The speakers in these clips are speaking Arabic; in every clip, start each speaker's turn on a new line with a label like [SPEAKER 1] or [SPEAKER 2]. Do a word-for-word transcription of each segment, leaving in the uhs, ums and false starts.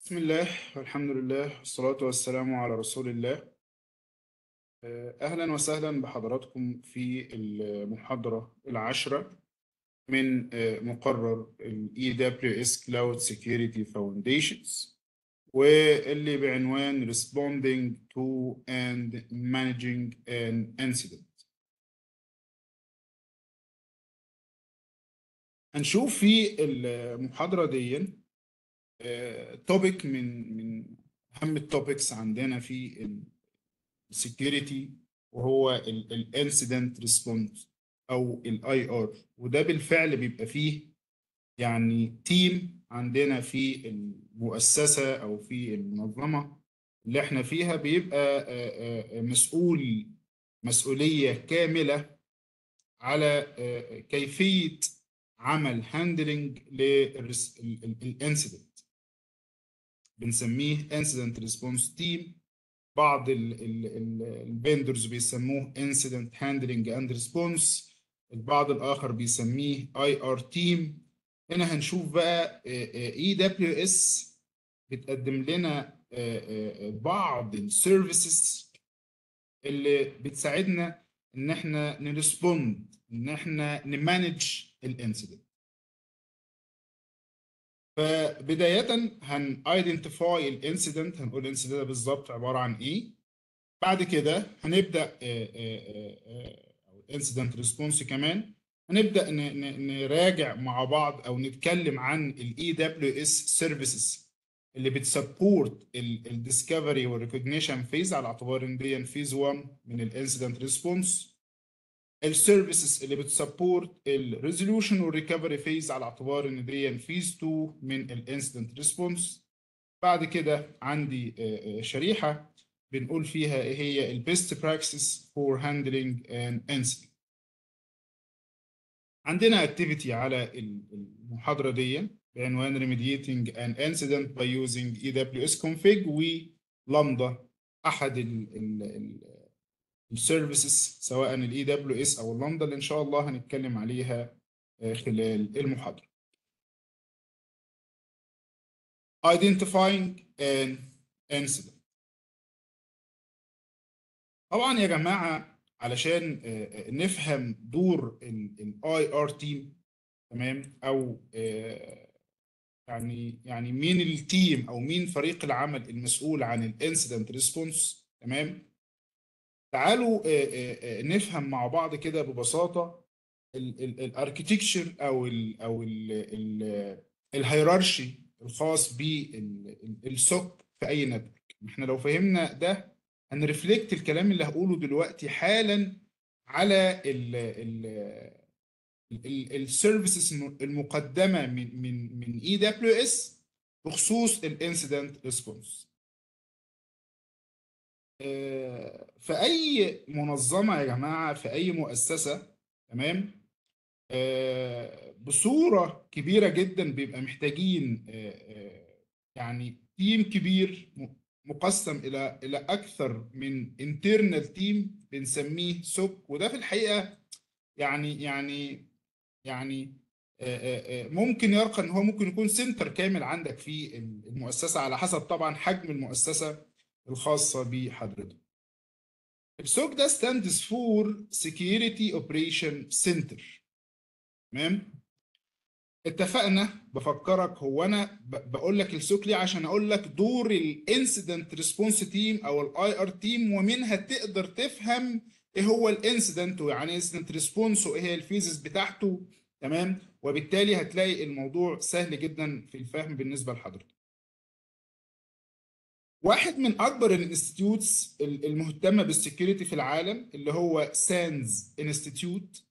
[SPEAKER 1] بسم الله والحمد لله والصلاة والسلام على رسول الله. أهلا وسهلا بحضراتكم في المحاضرة العاشرة من مقرر ال إي دبليو إس Cloud Security Foundations، واللي بعنوان Responding to and Managing an Incident. هنشوف في المحاضرة دي توبيك من من أهم التوبكس عندنا في السكيورتي، وهو الانسيدنت ريسبونس او الاي ار. وده بالفعل بيبقى فيه يعني تيم عندنا في المؤسسة او في المنظمة اللي احنا فيها، بيبقى آه، آه، مسؤول مسؤولية كاملة على آه، كيفية عمل هاندلنج للانسيدنت. بنسميه انسيدنت ريسبونس تيم. بعض الفيندرز بيسموه انسيدنت هاندلنج اند ريسبونس، البعض الاخر بيسميه اي ار تيم. هنا هنشوف بقى اي دبليو اس بتقدم لنا آه، آه، بعض السيرفيسز اللي بتساعدنا ان احنا نريسبوند، ان احنا نمانج الانسيدنت. فبداية هن ايدنتيفاي الانسيدنت، هنقول الانسيدنت ده بالظبط عبارة عن ايه. بعد كده هنبدا انسيدنت ريسبونس كمان. هنبدا ن- ن- نراجع مع بعض او نتكلم عن الاي دبليو اس سيرفيسز اللي بتسبورت الديسكفري والريكوجنيشن فيز، على اعتبار ان دي فيز واحد من الانسيدنت ريسبونس. السيرفيسز اللي بتسبورت الريزولوشن والريكفري فيز، على اعتبار ان دي فيز اتنين من الانسيدنت ريسبونس. بعد كده عندي آه، آه، شريحة بنقول فيها ايه هي البيست براكسس فور هاندلنج ان انسيدنت. عندنا اكتيفيتي على المحاضرة دي بعنوان remediating an incident by using اي دبليو اس config ولامدا، احد السيرفيسز سواء الاي دبليو اس او اللامدا اللي ان شاء الله هنتكلم عليها آه، خلال المحاضرة. identifying an incident. طبعا يا جماعه، علشان آه، آه، نفهم دور الاي ار تيم، تمام، او آه، يعني يعني مين التيم او مين فريق العمل المسؤول عن الانسيدنت ريسبونس، تمام. تعالوا آه، آه، آه، نفهم مع بعض كده ببساطه الاركتكتشر او ال او الهيرارشي الخاص بالسوك في اي نتورك. احنا لو فهمنا ده هنرفلكت الكلام اللي هقوله دلوقتي حالا على السيرفيسز المقدمه من من من اي دبليو اس بخصوص الانسيدنت ريسبونس. في اي منظمه يا جماعه، في اي مؤسسه، تمام، آه، بصوره كبيره جدا بيبقى محتاجين آه، آه، يعني تيم كبير م- مقسم الى الى اكثر من انترنال تيم بنسميه سوك. وده في الحقيقه يعني يعني يعني آه، آه، آه، ممكن يرقى ان هو ممكن يكون سنتر كامل عندك في المؤسسه، على حسب طبعا حجم المؤسسه الخاصه بحضرتك. السوك ده stands for Security Operation Center، تمام. اتفقنا. بفكرك، هو انا ب- بقول لك السوك ليه؟ عشان اقول لك دور الانسيدنت ريسبونس تيم او الاي ار تيم، ومنها تقدر تفهم ايه هو الانسيدنت ويعني انسيدنت ريسبونس وايه هي الفيزز بتاعته، تمام. وبالتالي هتلاقي الموضوع سهل جدا في الفهم بالنسبه لحضرتك. واحد من اكبر الانستitutes المهتمه بالسكيورتي في العالم اللي هو سانز انستيتيوت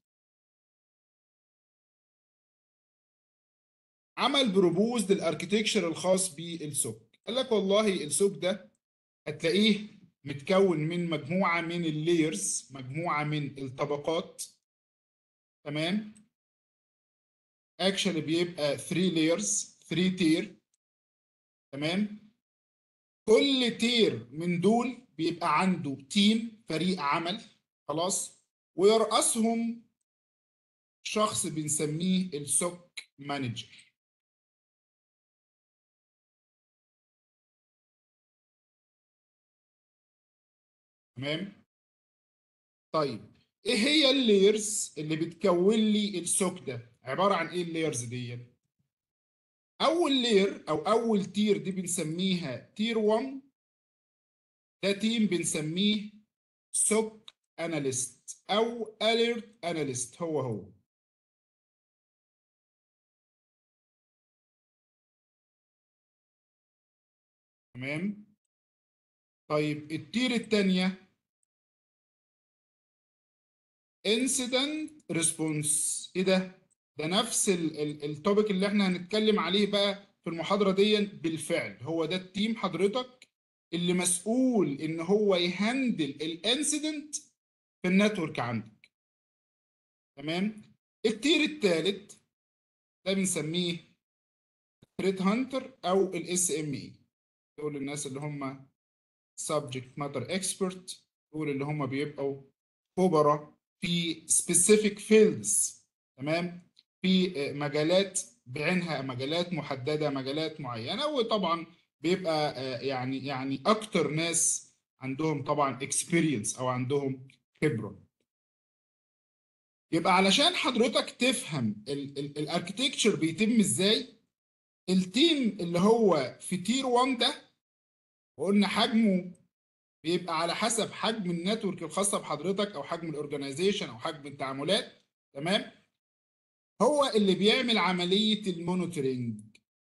[SPEAKER 1] عمل بروبوز للاركتكشر الخاص بالسوك. قال لك والله السوك ده هتلاقيه متكون من مجموعه من اللايرز، مجموعه من الطبقات، تمام. اكشن بيبقى تلاتة لايرز، تلاتة تير، تمام. كل تير من دول بيبقى عنده تيم، فريق عمل، خلاص، ويرأسهم شخص بنسميه السوك مانجر. تمام. طيب ايه هي اللايرز اللي بتكون لي السوك ده؟ عباره عن ايه اللايرز دي؟ اول لاير او اول تير دي بنسميها تير واحد. ده تيم بنسميه سوك اناليست او اليرت اناليست، هو هو. تمام. طيب التير الثانيه انسيدنت ريسبونس. ايه ده؟ ده نفس التوبيك اللي احنا هنتكلم عليه بقى في المحاضره دي. بالفعل هو ده التيم حضرتك اللي مسؤول ان هو يهندل الانسيدنت في النتورك عندك. تمام. التير الثالث ده بنسميه ثريت هانتر او الاس ام اي. دول الناس اللي هم subject matter expert، دول اللي هم بيبقوا خبراء في specific fields. تمام. في مجالات بعينها، مجالات محدده، مجالات معينه. وطبعا بيبقى يعني يعني اكتر ناس عندهم طبعا experience او عندهم خبره. يبقى علشان حضرتك تفهم الاركتكتشر بيتم ازاي، التيم اللي هو في تير واحد ده، وقلنا حجمه بيبقى على حسب حجم النتورك الخاصه بحضرتك او حجم الاورجنايزيشن او حجم التعاملات. تمام. هو اللي بيعمل عمليه المونيتورنج.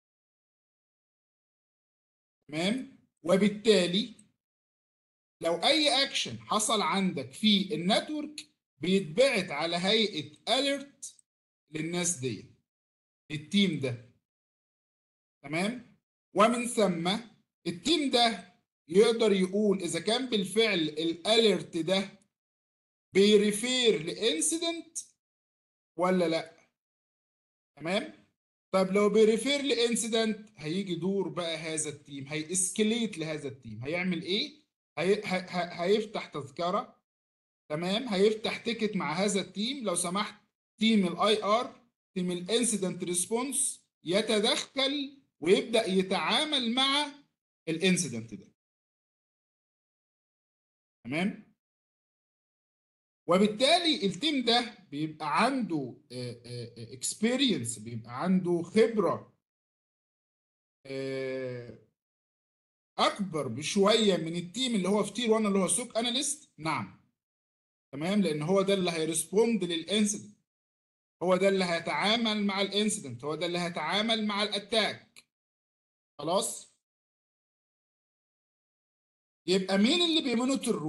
[SPEAKER 1] تمام. وبالتالي لو اي اكشن حصل عندك في النتورك بيتبعت على هيئه اليرت للناس دي، التيم ده. تمام. ومن ثم التيم ده يقدر يقول اذا كان بالفعل الاليرت ده بيريفير لانسيدنت ولا لا. تمام. طب لو بيريفير لانسيدنت هيجي دور بقى هذا التيم، هيسكليت لهذا التيم. هيعمل ايه؟ هي... ه... ه... هيفتح تذكره. تمام. هيفتح تيكت مع هذا التيم، لو سمحت تيم الاي ار، تيم الانسيدنت ريسبونس يتدخل ويبدا يتعامل مع الانسيدنت ده. تمام. وبالتالي التيم ده بيبقى عنده اكسبيرينس، بيبقى عنده خبره آه، اكبر بشويه من التيم اللي هو في تير واحد اللي هو سوك اناليست. نعم. تمام. لان هو ده اللي هيرسبوند للانسيدنت، هو ده اللي هيتعامل مع الانسيدنت، هو ده اللي هيتعامل مع الاتاك. خلاص. يبقى مين اللي بيمونيتور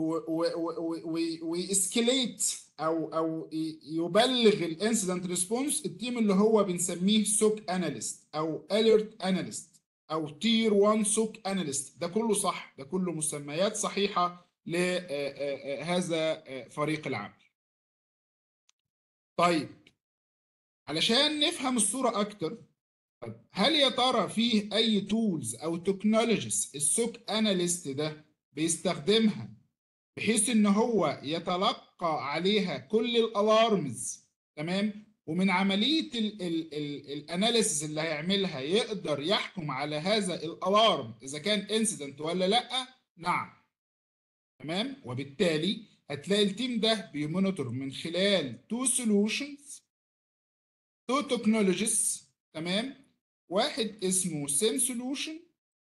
[SPEAKER 1] ويسكليت او او ي- يبلغ الانسيدنت ريسبونس؟ التيم اللي هو بنسميه سوك اناليست او اليرت اناليست او تير واحد سوك اناليست. ده كله صح، ده كله مسميات صحيحه لهذا فريق العمل. طيب علشان نفهم الصوره اكتر، طيب هل يا ترى فيه اي تولز او تكنولوجيز السوك اناليست ده بيستخدمها بحيث ان هو يتلقى عليها كل الالارمز؟ تمام. ومن عمليه الاناليسيس اللي هيعملها يقدر يحكم على هذا الالارم اذا كان انسيدنت ولا لا؟ نعم. تمام. وبالتالي هتلاقي التيم ده بيمونيتور من خلال تو سولوشنز، تو تكنولوجيز. تمام. واحد اسمه سين سولوشن،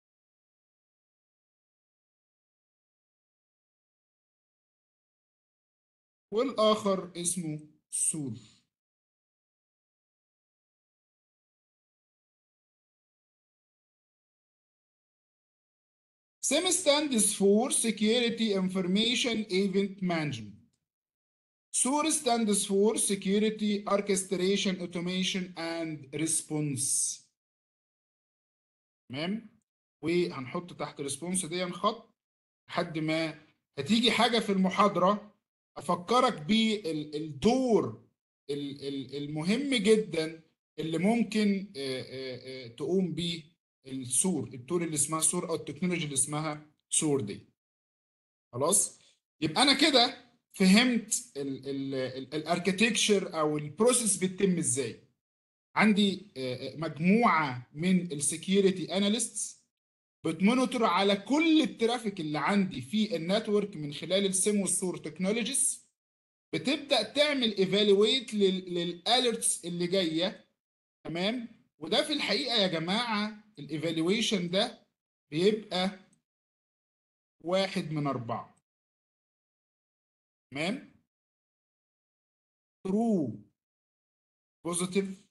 [SPEAKER 1] والاخر اسمه سول. سيم stands for Security Information Event Management. سور stands for Security Orchestration Automation and Response. تمام. وهنحط تحت ريسبونس دي خط لحد ما هتيجي حاجه في المحاضره افكرك بالدور المهم جدا اللي ممكن آه، آه، آه، تقوم بيه السور، التول اللي اسمها سور او التكنولوجي اللي اسمها سور دي. خلاص. يبقى انا كده فهمت الاركتكتشر او البروسيس بتتم ازاي. عندي آه، آه، مجموعه من السكيورتي اناليستس بتمونيتور على كل الترافيك اللي عندي في النتورك من خلال السيم والسور تكنولوجيز. بتبدا تعمل ايفالويت للاليرتس اللي جايه. تمام. وده في الحقيقه يا جماعه الايفالويشن ده بيبقى واحد من اربعه. تمام. ترو بوزيتيف،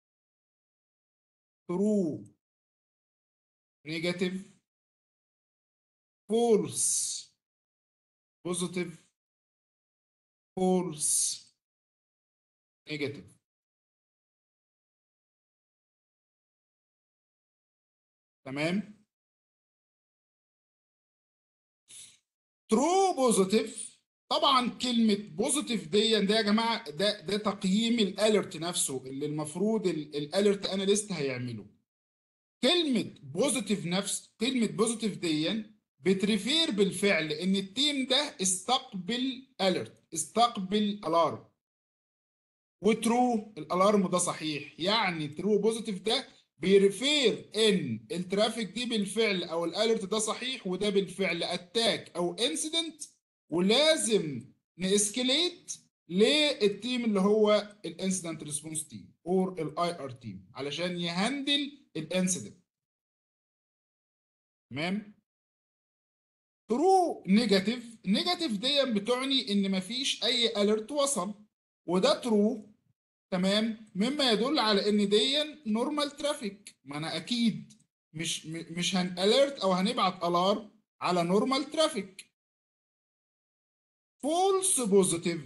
[SPEAKER 1] ترو نيجاتيف، فولس بوزيتيف، فولس نيجاتيف. تمام. ترو بوزيتيف، طبعا كلمه بوزيتيف دي ده يا جماعه ده ده تقييم الاليرت نفسه اللي المفروض الاليرت اناليست هيعمله. كلمه بوزيتيف، نفس كلمه بوزيتيف دي بتريفير بالفعل ان التيم ده استقبل اليرت، استقبل الارم. وترو الالارم ده صحيح، يعني ترو بوزيتيف ده بيرفير ان الترافيك دي بالفعل او الاليرت ده صحيح، وده بالفعل اتاك او انسيدنت، ولازم ناسكليت للتيم اللي هو الانسيدنت ريسبونس تيم اور الاي ار تيم علشان يهندل الانسيدنت. تمام. ترو نيجاتيف، نيجاتيف دي بتعني ان مفيش اي اليرت وصل، وده ترو. تمام. مما يدل على ان دي نورمال ترافيك، ما انا اكيد مش م- مش هناليرت او هنبعت الارم على نورمال ترافيك. فولس بوزيتيف،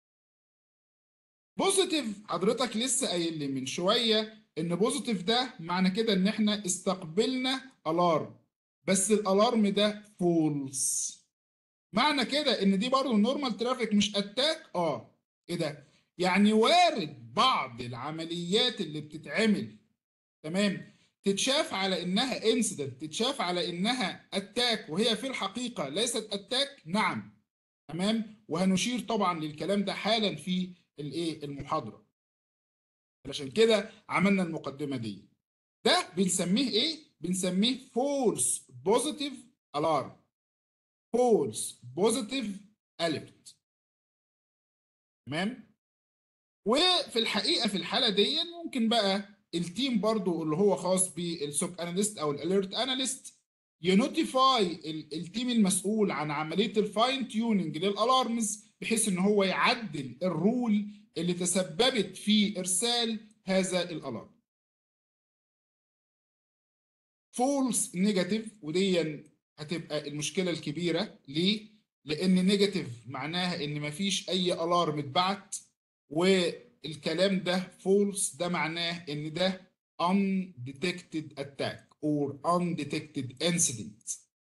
[SPEAKER 1] بوزيتيف حضرتك لسه قايل لي من شويه ان بوزيتيف ده معنى كده ان احنا استقبلنا الارم، بس الالارم ده فولس. معنى كده ان دي برضه نورمال ترافيك مش اتاك. اه. ايه ده؟ يعني وارد بعض العمليات اللي بتتعمل، تمام، تتشاف على انها انسيدنت، تتشاف على انها اتاك، وهي في الحقيقه ليست اتاك. نعم. تمام. وهنشير طبعا للكلام ده حالا في الايه المحاضره. علشان كده عملنا المقدمه دي. ده بنسميه ايه؟ بنسميه فولس بوزيتيف الارم، فولس بوزيتيف اليرت. تمام. وفي الحقيقه في الحاله دي ممكن بقى التيم برضو اللي هو خاص بالسوك اناليست او الاليرت اناليست ينوتيفاي التيم المسؤول عن عمليه الفاين تيوننج للالارمز، بحيث ان هو يعدل الرول اللي تسببت في ارسال هذا الالارم. فولس نيجاتيف، ودي هتبقى المشكله الكبيره. ليه؟ لان نيجاتيف معناها ان مفيش اي الارم اتبعت، والكلام ده فولس ده معناه ان ده undetected attack or undetected incident.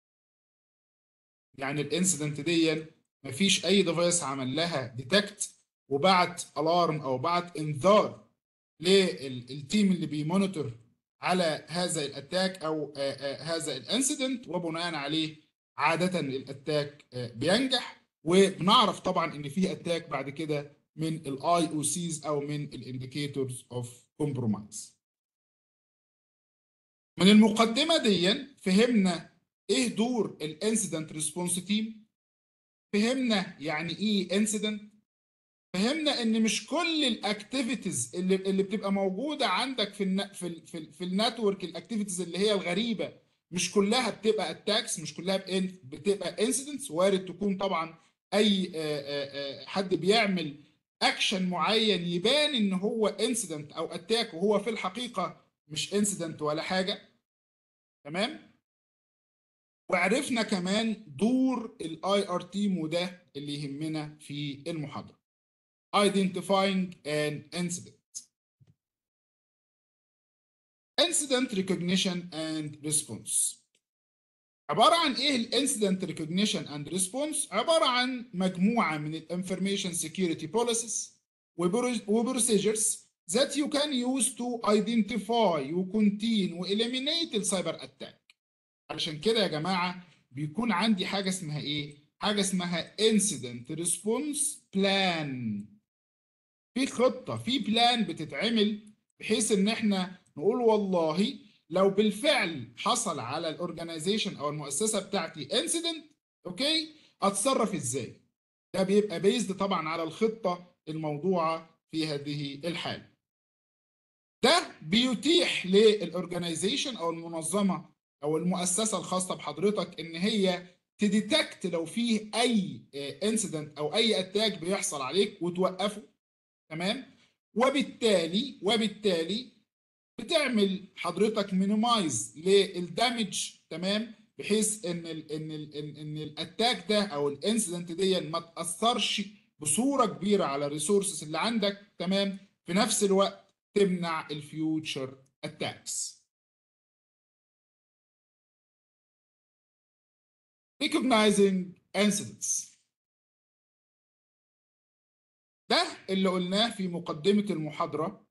[SPEAKER 1] يعني الانسيدنت دي مفيش اي ديفايس عمل لها ديتكت وبعت الارم او بعت انذار للتيم اللي بيمونيتور على هذا الاتاك او آه، آه، هذا الانسيدنت، وبناء عليه عاده الاتاك آه، بينجح. وبنعرف طبعا ان في اتاك بعد كده من الاي او سيز او من الانديكيتورز اوف كومبرومايز. من المقدمه دي فهمنا ايه دور الانسيدنت ريسبونس تيم، فهمنا يعني ايه انسيدنت، فهمنا ان مش كل الاكتيفيتيز اللي اللي بتبقى موجوده عندك في الن... في ال... في, ال... في النتورك، الاكتيفيتيز اللي هي الغريبه مش كلها بتبقى اتاكس، مش كلها بإن... بتبقى انسيدنتس. وارد تكون طبعا اي آه، آه، آه، حد بيعمل اكشن معين يبان ان هو انسيدنت او اتاك، وهو في الحقيقه مش انسيدنت ولا حاجه. تمام. وعرفنا كمان دور الاي ار تيم، وده اللي يهمنا في المحاضره. Identifying an incident. Incident recognition and response. عبارة عن ايه الانسيدنت ريكوجنيشن اند ريسبونس؟ عبارة عن مجموعة من الانفورميشن سيكيورتي بوليسيز وبروسيجرز that you can use to identify وكونتين وإليمينيت السايبر اتاك. علشان كده يا جماعة بيكون عندي حاجة اسمها ايه؟ حاجة اسمها incident response plan. في خطة، في بلان بتتعمل بحيث ان احنا نقول والله لو بالفعل حصل على الاورجنايزيشن او المؤسسه بتاعتي انسيدنت، اوكي، اتصرف ازاي؟ ده بيبقى بيزد طبعا على الخطه الموضوعه في هذه الحاله. ده بيتيح للاورجنايزيشن او المنظمه او المؤسسه الخاصه بحضرتك ان هي تديتكت لو فيه اي انسيدنت او اي اتاك بيحصل عليك وتوقفه. تمام. وبالتالي وبالتالي بتعمل حضرتك مينيمايز للدامج. تمام. بحيث ان ال ان ال ان, إن الاتاك ده او الانسيدنت دي ما تاثرش بصوره كبيره على الريسورسز اللي عندك. تمام. في نفس الوقت تمنع الفيوتشر اتاكس. recognizing incidents، ده اللي قلناه في مقدمه المحاضره،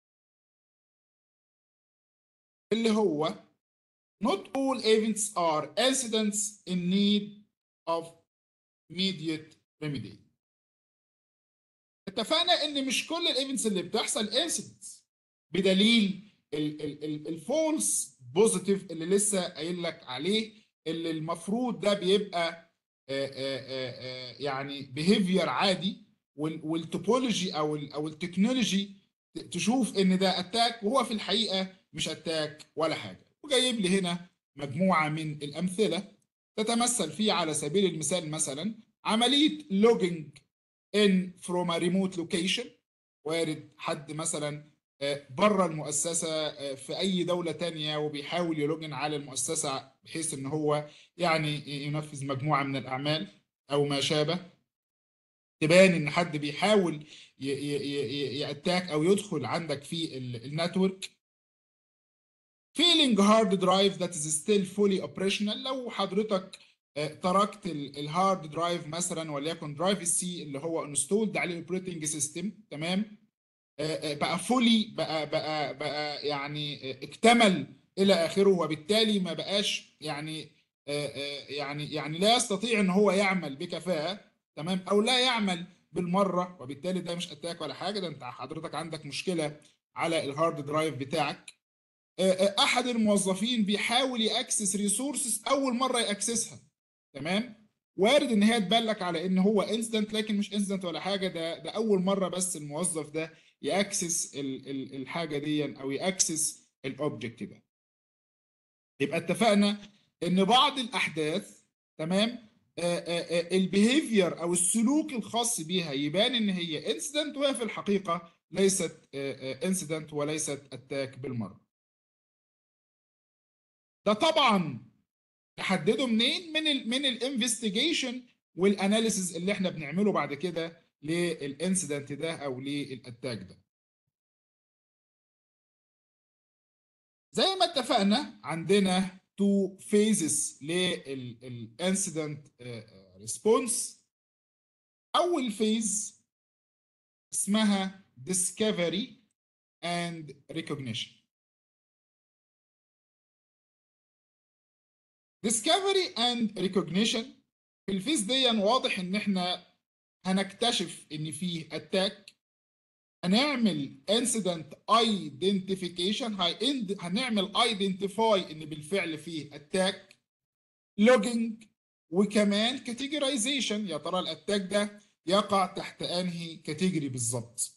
[SPEAKER 1] اللي هو not all events are incidents in need of immediate remedy. اتفقنا ان مش كل الايفنتس اللي بتحصل انسيدنتس، بدليل الفولس بوزيتيف اللي لسه قايل لك عليه، اللي المفروض ده بيبقى آآ آآ يعني بيهيفير عادي، والتوبولوجي او ال او التكنولوجي تشوف ان ده اتاك وهو في الحقيقه مش اتاك ولا حاجه. وجايب لي هنا مجموعه من الامثله تتمثل فيه على سبيل المثال مثلا عمليه لوجينج in from a remote location. وارد حد مثلا بره المؤسسه في اي دوله تانية وبيحاول يلوجن على المؤسسه بحيث ان هو يعني ينفذ مجموعه من الاعمال او ما شابه، تبان ان حد بيحاول ياتاك او يدخل عندك في النتورك. feeling hard drive that is still fully operational، لو حضرتك تركت الهارد درايف مثلا وليكن درايف السي اللي هو انستولد عليه الاوبريتنج سيستم، تمام، بقى فولي بقى بقى بقى يعني اكتمل الى اخره، وبالتالي ما بقاش يعني يعني يعني لا يستطيع ان هو يعمل بكفاءه، تمام، او لا يعمل بالمره، وبالتالي ده مش اتاك ولا حاجه، ده انت حضرتك عندك مشكله على الهارد درايف بتاعك. احد الموظفين بيحاول ياكسس ريسورسز اول مره ياكسسها، تمام، وارد ان هي تبان لك على ان هو انسيدنت، لكن مش انسيدنت ولا حاجه، ده ده اول مره بس الموظف ده ياكسس ال ال الحاجه دي او ياكسس الاوبجكت ده. يبقى اتفقنا ان بعض الاحداث، تمام، البيهيفير او السلوك الخاص بيها يبان ان هي انسيدنت وهي في الحقيقه ليست انسيدنت وليست اتاك بالمره. ده طبعا نحدده منين؟ من ال من الانفستيجيشن والاناليسز اللي احنا بنعمله بعد كده للانسيدنت ده او للاتاك ده. زي ما اتفقنا عندنا تو فيزز للانسيدنت ريسبونس. اول فيز اسمها discovery and recognition. discovery and recognition في الفيز دي واضح ان احنا هنكتشف ان فيه اتاك، هنعمل incident identification، هنعمل identify ان بالفعل فيه اتاك، logging، وكمان categorization، يا ترى الاتاك ده يقع تحت انهي كاتيجوري بالظبط.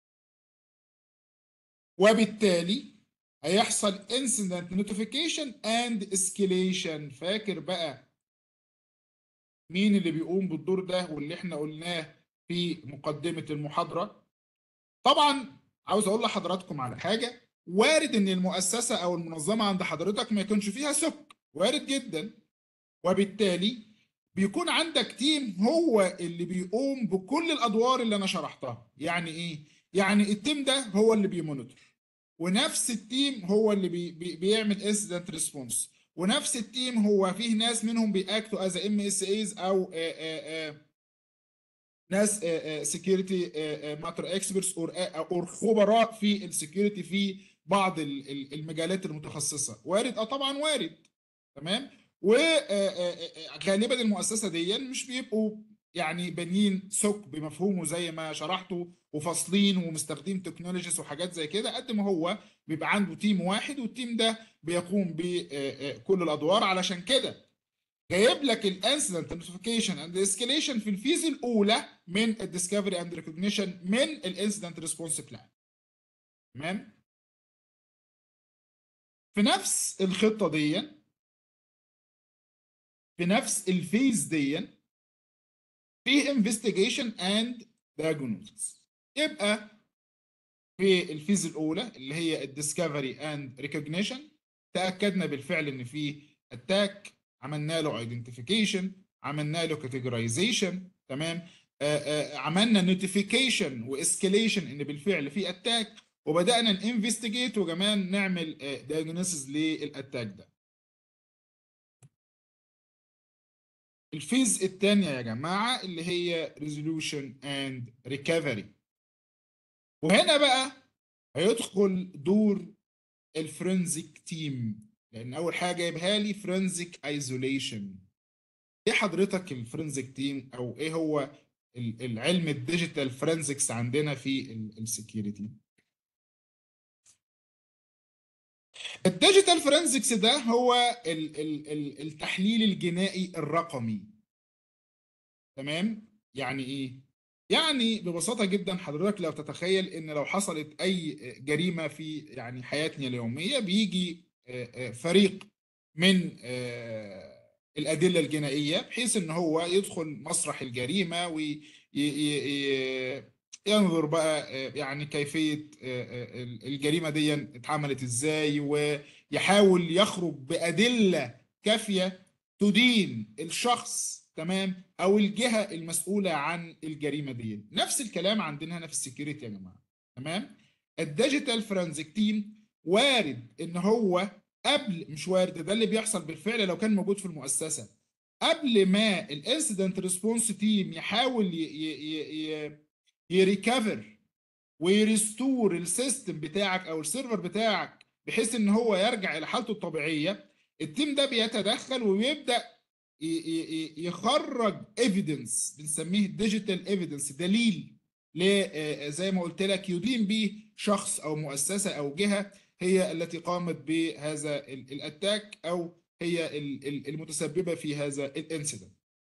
[SPEAKER 1] وبالتالي هيحصل incident notification and escalation. فاكر بقى مين اللي بيقوم بالدور ده واللي احنا قلناه في مقدمة المحاضرة؟ طبعا عاوز اقول لحضراتكم على حاجة، وارد ان المؤسسة او المنظمة عند حضرتك ما يكونش فيها سك، وارد جدا، وبالتالي بيكون عندك تيم هو اللي بيقوم بكل الادوار اللي انا شرحتها. يعني ايه؟ يعني التيم ده هو اللي بيمونيتور، ونفس التيم هو اللي بي بي بيعمل انسيدنت ريسبونس، ونفس التيم هو فيه ناس منهم بياكتوا از ام اس ايز او آآ آآ ناس سكيورتي ماتر اكسبرتس او خبراء في السكيورتي في بعض المجالات المتخصصه. وارد، اه طبعا وارد، تمام. وغالبا المؤسسه دي مش بيبقوا يعني بانيين سوك بمفهومه زي ما شرحته وفاصلين ومستخدمين تكنولوجيز وحاجات زي كده، قد ما هو بيبقى عنده تيم واحد والتيم ده بيقوم بكل الادوار. علشان كده جايب لك الانسيدنت نوتيفيكيشن اند اسكيليشن في الفيز الاولى من الديسكفري اند ريكوجنيشن من الانسيدنت ريسبونس بلان. تمام. في نفس الخطه دي، في نفس الفيز دي، في انفستيجيشن اند diagnosis. يبقى في الفيز الاولى اللي هي الديسكفري اند ريكوجنيشن، تاكدنا بالفعل ان في اتاك، عملنا له ايدنتيفيكيشن، عملنا له كاتيجورايزيشن. تمام. آآ آآ عملنا نوتيفيكيشن واسكيليشن ان بالفعل في اتاك، وبدانا ننفستيجيت وكمان نعمل دايجنوسيس للاتاك ده. الفيز الثانيه يا جماعه اللي هي ريزولوشن اند ريكفري، وهنا بقى هيدخل دور الفرنزيك تيم، لان اول حاجه جايبها لي فرنزيك ايزوليشن. ايه حضرتك الفرنزيك تيم، او ايه هو العلم الديجيتال فرنزيكس عندنا في السكيورتي؟ الديجيتال فرنزيكس ده هو ال ال ال التحليل الجنائي الرقمي. تمام. يعني ايه؟ يعني ببساطه جدا حضرتك لو تتخيل ان لو حصلت اي جريمه في يعني حياتنا اليوميه، بيجي فريق من الادله الجنائيه بحيث ان هو يدخل مسرح الجريمه وينظر بقى يعني كيفيه الجريمه دي اتعملت ازاي، ويحاول يخرج بادله كافيه تدين الشخص، تمام، او الجهه المسؤوله عن الجريمه دي. نفس الكلام عندنا هنا في السكيورتي يا جماعه. تمام. الديجيتال فرنزيك تيم وارد ان هو قبل، مش وارد، ده اللي بيحصل بالفعل لو كان موجود في المؤسسه، قبل ما الانسيدنت ريسبونس تيم يحاول يريكفر ويريستور السيستم بتاعك او السيرفر بتاعك بحيث ان هو يرجع الى حالته الطبيعيه، التيم ده بيتدخل وبيبدا يخرج ايفيدنس، بنسميه ديجيتال ايفيدنس، دليل زي ما قلت لك يدين به شخص او مؤسسه او جهه هي التي قامت بهذا الاتاك او هي المتسببه في هذا الانسيدنت.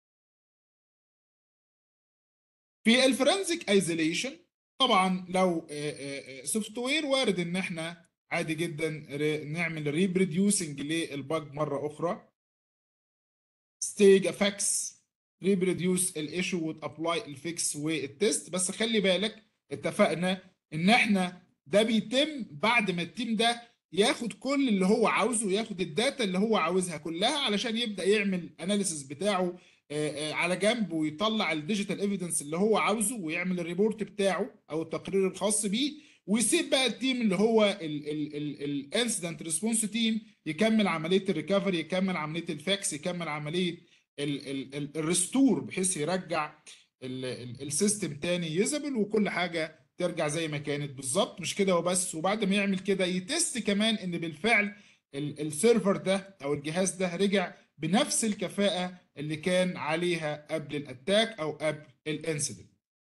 [SPEAKER 1] في الفرنسيك ايزوليشن طبعا لو سوفت وير، وارد ان احنا عادي جدا نعمل ريبروديوسنج للباج مره اخرى، ستيج افكس، ريبروديوس الايشو وتابلاي الفيكس والتست. بس خلي بالك اتفقنا ان احنا ده بيتم بعد ما التيم ده ياخد كل اللي هو عاوزه، ياخد الداتا اللي هو عاوزها كلها علشان يبدا يعمل اناليسيس بتاعه على جنب، ويطلع الديجيتال ايفيدنس اللي هو عاوزه، ويعمل الريبورت بتاعه او التقرير الخاص بيه، ويسيب بقى التيم اللي هو الانسيدنت ريسبونس تيم يكمل عمليه الريكفري، يكمل عمليه الفاكس، يكمل عمليه الريستور بحيث يرجع السيستم تاني يوزابل وكل حاجه ترجع زي ما كانت بالظبط. مش كده وبس، وبعد ما يعمل كده يتست كمان ان بالفعل السيرفر ده او الجهاز ده رجع بنفس الكفاءه اللي كان عليها قبل الاتاك او قبل الانسيدنت.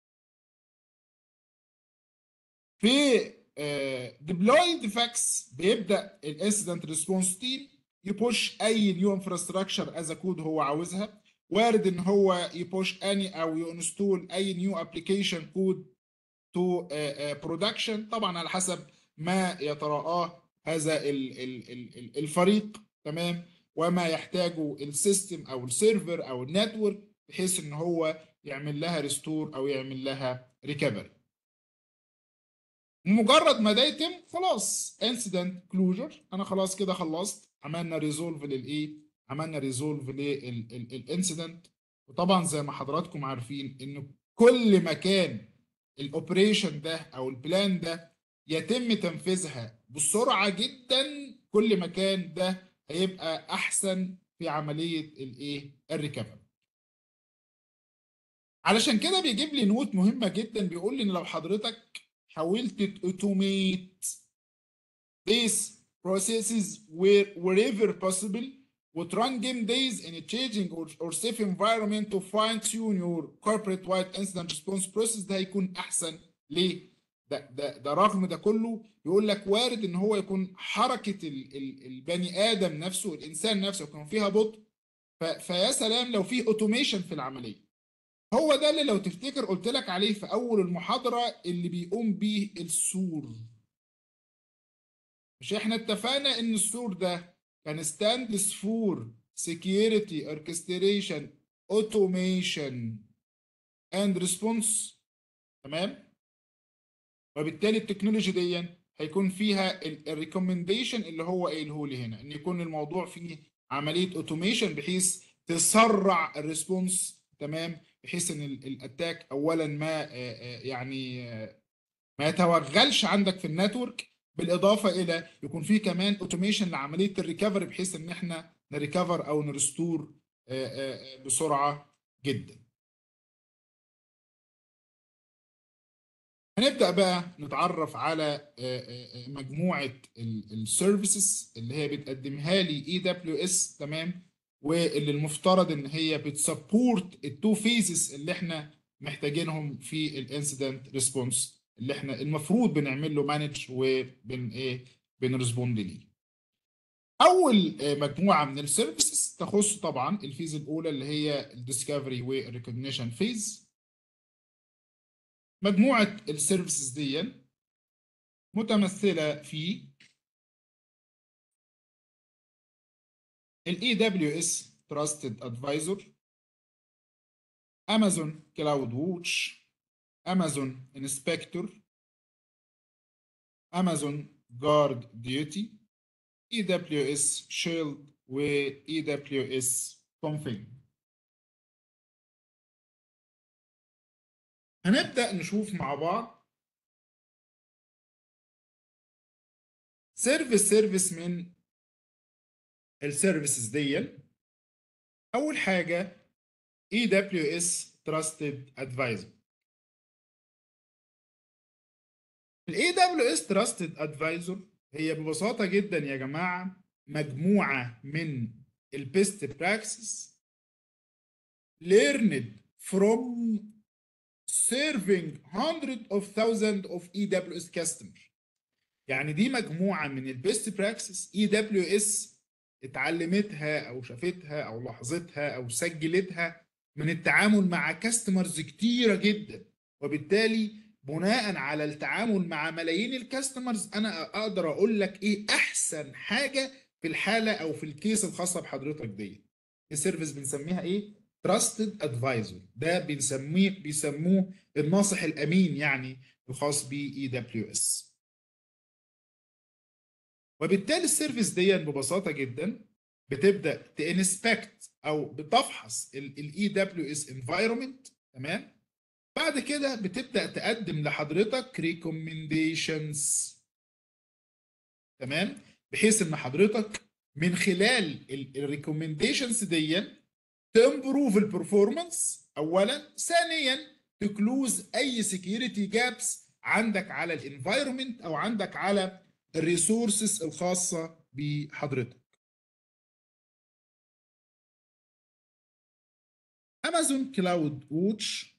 [SPEAKER 1] في ديبلويد فاكس بيبدا الانسيدنت ريسبونس تيم يبوش اي نيو انفراستراكشر از كود هو عاوزها، وارد ان هو يبوش اني او ينستول اي نيو ابلكيشن كود تو برودكشن، طبعا على حسب ما يتراءاه هذا الفريق. تمام. وما يحتاجه السيستم او السيرفر او النتورك بحيث ان هو يعمل لها ريستور او يعمل لها ريكفري. مجرد ما ده يتم خلاص انسيدنت كلوجر، انا خلاص كده خلصت، عملنا ريزولف للايه، عملنا ريزولف للانسيدنت. وطبعا زي ما حضراتكم عارفين ان كل ما كان الاوبريشن ده او البلان ده يتم تنفيذها بسرعه جدا، كل ما كان ده هيبقى احسن في عمليه الايه، الريكفري. علشان كده بيجيب لي نوت مهمه جدا، بيقول لي ان لو حضرتك حاولت اوتوميت these processes where wherever possible وتران جيم دايز in a changing or, or safe environment to fine tune your corporate wide incident response process. ده هيكون احسن. ليه؟ ده ده ده رغم ده كله يقول لك وارد ان هو يكون حركه ال ال البني ادم نفسه، الانسان نفسه يكون فيها بطء. فيا سلام لو في اوتوميشن في العمليه. هو ده اللي لو تفتكر قلت لك عليه في اول المحاضره، اللي بيقوم بيه السور. مش احنا اتفقنا ان السور ده كان stands for security orchestration automation and response، تمام؟ وبالتالي التكنولوجي دي هيكون فيها الريكومنديشن اللي هو قايله لي هنا، ان يكون الموضوع فيه عمليه اوتوميشن بحيث تسرع الريسبونس، تمام؟ بحيث ان الاتاك اولا ما يعني ما يتوغلش عندك في النتورك، بالاضافه الى يكون في كمان اوتوميشن لعمليه الريكفري بحيث ان احنا نريكفر او نرستور بسرعه جدا. هنبدا بقى نتعرف على مجموعه السيرفيسز اللي هي بتقدمها لي اي دبليو اس، تمام؟ واللي المفترض ان هي بتسبورت التو فيزز اللي احنا محتاجينهم في الانسيدنت ريسبونس اللي احنا المفروض بنعمل له مانج وبن ايه بنرسبوند ليه. اول مجموعه من السيرفيسز تخص طبعا الفيز الاولى اللي هي الديسكفري والريكوجنيشن فيز. مجموعه السيرفيسز دي متمثله في الاي دبليو اس تراستد ادفايزر، امازون كلاود ووتش، امازون انسبكتور، امازون جارد ديوتي، اي دبليو اس شيلد، واي دبليو اس كونفيج. هنبدا نشوف مع بعض سيرفيس سيرفيس من السيرفيسز دي. اول حاجه اي دبليو اس تراستد ادفايزر. الاي دبليو اس تراستد ادفايزر هي ببساطه جدا يا جماعه مجموعه من البيست براكسس learned from serving hundreds of thousands of اي دبليو اس customers. يعني دي مجموعه من البيست براكسس اي دبليو اس اتعلمتها او شافتها او لاحظتها او سجلتها من التعامل مع كاستمرز كتيره جدا، وبالتالي بناء على التعامل مع ملايين الكاستمرز انا اقدر اقول لك ايه احسن حاجه في الحاله او في الكيس الخاصه بحضرتك دي. السيرفيس بنسميها ايه؟ تراستد ادفايزر. ده بنسميه بيسموه الناصح الامين يعني الخاص ب اي دبليو اس. وبالتالي السيرفيس دي ببساطه جدا بتبدا تانسبكت او بتفحص الاي دبليو اس انفايرمنت، تمام؟ بعد كده بتبدا تقدم لحضرتك ريكومنديشنز، تمام؟ بحيث ان حضرتك من خلال الريكومنديشنز دي تمبروف البرفورمانس اولا، ثانيا تكلوز اي سكيورتي جابس عندك على الانفايرمنت او عندك على الريسورسز الخاصه بحضرتك. امازون كلاود ووتش،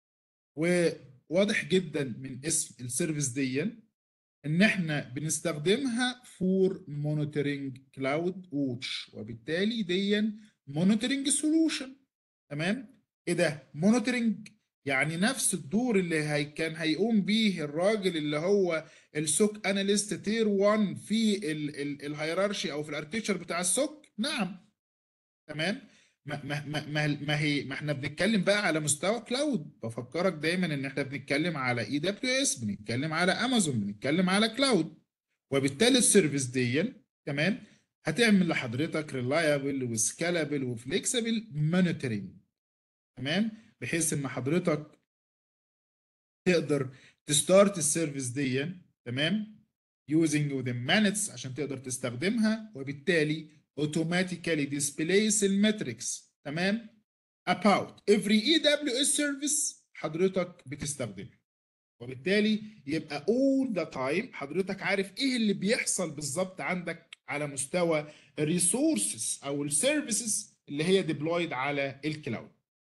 [SPEAKER 1] وواضح جدا من اسم السيرفيس دي ان احنا بنستخدمها فور مونيتورنج كلاود ووتش، وبالتالي دي مونيتورنج سولوشن، تمام؟ ايه ده مونيتورنج؟ يعني نفس الدور اللي هي كان هيقوم بيه الراجل اللي هو السوك اناليست تير واحد في الهيرارشي او في الاركتشر بتاع السوك. نعم، تمام. ما ما ما ما هي ما احنا بنتكلم بقى على مستوى كلاود. بفكرك دايما ان احنا بنتكلم على اي دبليو اس، بنتكلم على امازون، بنتكلم على كلاود. وبالتالي السيرفيس دي تمام هتعمل لحضرتك ريلايبل وسكالابل وفليكسبل مونيتورنج، تمام؟ بحيث ان حضرتك تقدر تستارت السيرفيس دي، تمام؟ using within minutes عشان تقدر تستخدمها، وبالتالي automatically displays الماتريكس، تمام؟ about every اي دبليو اس service حضرتك بتستخدمها. وبالتالي يبقى all the time حضرتك عارف ايه اللي بيحصل بالظبط عندك على مستوى الريسورسز او السيرفيسز اللي هي ديبلويد على الكلاود.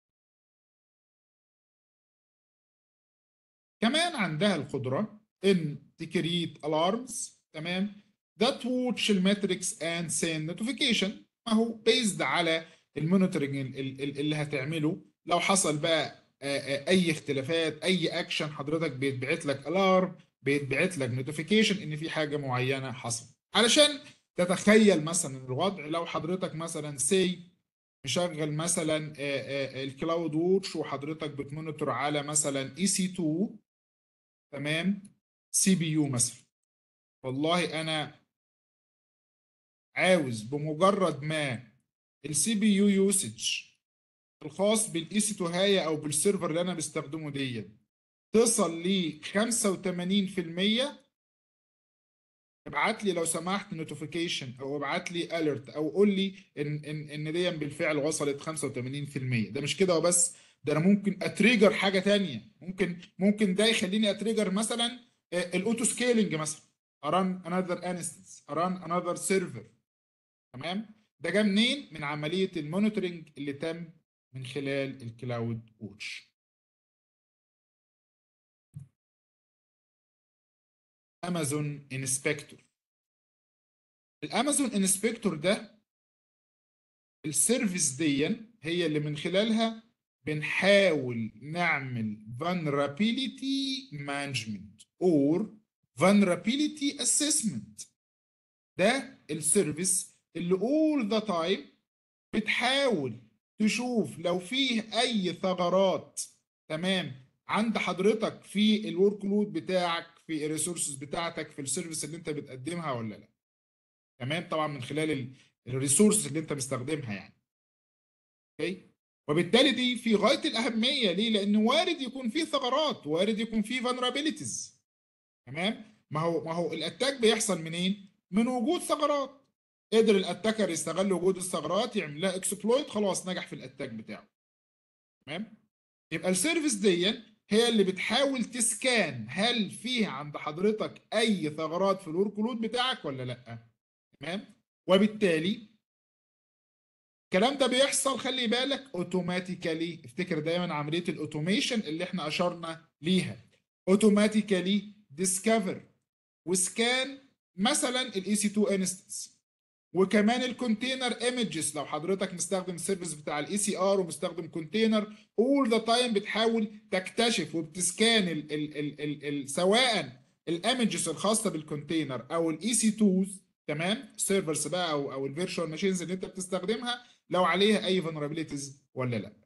[SPEAKER 1] كمان عندها القدره ان تكريت الارمز، تمام، that watch الماتريكس and send notification. ما هو بيزد على المونيتورنج اللي هتعمله. لو حصل بقى اي اختلافات، اي اكشن، حضرتك بيتبعت لك الارم، بيتبعت لك نوتيفيكيشن ان في حاجه معينه حصلت. علشان تتخيل مثلا الوضع، لو حضرتك مثلا سي مشغل مثلا الكلاود ووتش وحضرتك بتمونيتور على مثلا اي سي اتنين، تمام، سي بي يو مثلا. والله انا عاوز بمجرد ما السي بي يو يوسج الخاص بالاي سي اتنين هاي او بالسيرفر اللي انا بستخدمه دي تصل ل خمسة وثمانين في المية، ابعت لي لو سمحت نوتيفيكيشن او ابعت لي اليرت او قول لي ان ان ان دي بالفعل وصلت خمسة وثمانين في المية. ده مش كده وبس، ده انا ممكن اتريجر حاجه تانية. ممكن ممكن ده يخليني اتريجر مثلا الاوتو سكيلنج مثلا، اران انذر انستنس، اران انذر سيرفر. تمام. ده جه منين؟ من عمليه المونيتورنج اللي تم من خلال الكلاود ووتش. امازون انسبكتور. الامازون انسبكتور ده السيرفيس دي هي اللي من خلالها بنحاول نعمل vulnerability management or vulnerability assessment. ده السيرفيس اللي all the time بتحاول تشوف لو فيه اي ثغرات، تمام، عند حضرتك في الورك لود بتاعك، في الريسورسز بتاعتك، في السيرفيس اللي انت بتقدمها ولا لا. تمام، طبعا من خلال الريسورسز اللي انت مستخدمها يعني. اوكي. وبالتالي دي في غايه الاهميه. ليه؟ لان وارد يكون فيه ثغرات، وارد يكون فيه vulnerabilities. تمام. ما هو ما هو الاتاك بيحصل منين؟ من وجود ثغرات. قدر الاتاكر يستغل وجود الثغرات، يعمل لها اكسبلويت، خلاص نجح في الاتاك بتاعه. تمام. يبقى السيرفيس دي هي اللي بتحاول تسكان هل فيه عند حضرتك اي ثغرات في الورك لود بتاعك ولا لا. تمام. وبالتالي الكلام ده بيحصل، خلي بالك، اوتوماتيكالي. افتكر دايما عمليه الاوتوميشن اللي احنا اشرنا ليها. اوتوماتيكالي ديسكفر وسكان مثلا الاي سي اتنين انستنس، وكمان الكونتينر ايمجز. لو حضرتك مستخدم السيرفيس بتاع الاي سي ار ومستخدم كونتينر، اول ذا تايم بتحاول تكتشف وبتسكان ال ال ال ال ال سواء الايمجز الخاصه بالكونتينر او الاي سي اتنين، تمام، سيرفرز بقى او او الفيرتشوال ماشينز اللي انت بتستخدمها، لو عليها اي فولنربيلتيز ولا لا.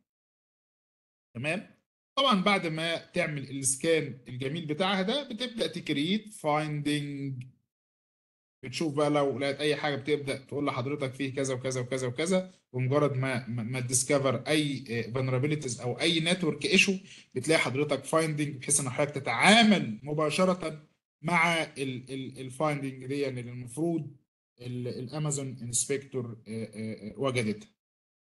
[SPEAKER 1] تمام. طبعا بعد ما تعمل السكان الجميل بتاعها ده، بتبدا تكريت فايندنج. بتشوف بقى لو لقيت اي حاجه بتبدا تقول لحضرتك فيه كذا وكذا وكذا وكذا. ومجرد ما ما تديسكفر اي فولنربيلتيز او اي نتورك ايشو، بتلاقي حضرتك فايندنج، بحيث ان حضرتك تتعامل مباشره مع الفايندنج دي اللي المفروض الامازون انسبكتور وجدتها.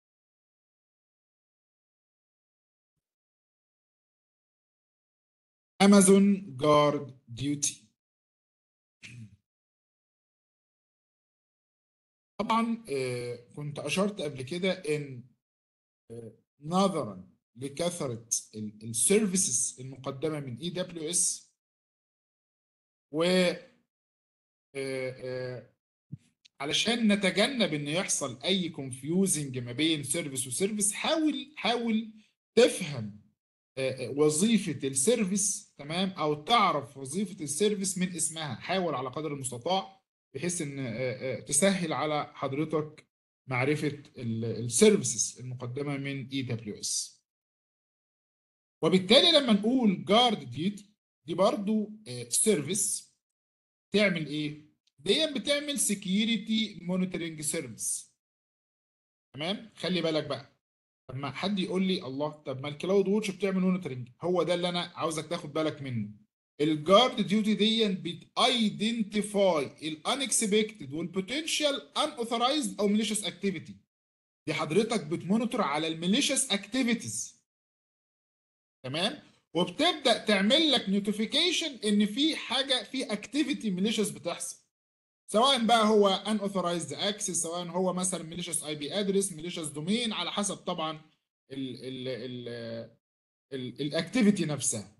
[SPEAKER 1] امازون جارد ديوتي. طبعا آه، كنت اشرت قبل كده ان آه، نظرا لكثره السيرفيسز المقدمه من اي دبليو اس، و آه، آه، علشان نتجنب ان يحصل اي كونفيوزنج ما بين سيرفيس وسيرفيس، حاول حاول تفهم آه، آه، وظيفه السيرفيس، تمام، او تعرف وظيفه السيرفيس من اسمها. حاول على قدر المستطاع بحيث ان آه، آه، تسهل على حضرتك معرفه السيرفيسز المقدمه من اي دبليو اس. وبالتالي لما نقول جارد ديوتي، دي برضو سيرفيس تعمل ايه؟ دي بتعمل سكيورتي مونيتورنج سيرفيس. تمام. خلي بالك بقى، لما حد يقول لي الله، طب ما الكلاود ووتش بتعمل مونيتورنج، هو ده اللي انا عاوزك تاخد بالك منه. الجارد ديوتي دي بتايدنتيفاي الانكسبكتد والبوتنشال ان اوثرايزد او ميليشيس اكتيفيتي. دي حضرتك بتمونيتور على الميليشيس اكتيفيتيز. تمام. وبتبدا تعمل لك نوتيفيكيشن ان في حاجه، في اكتيفيتي ميليشيس بتحصل. سواء بقى هو unauthorized access، سواء هو مثلا malicious اي بي ادرس، malicious domain، على حسب طبعا ال ال ال الاكتيفيتي نفسها.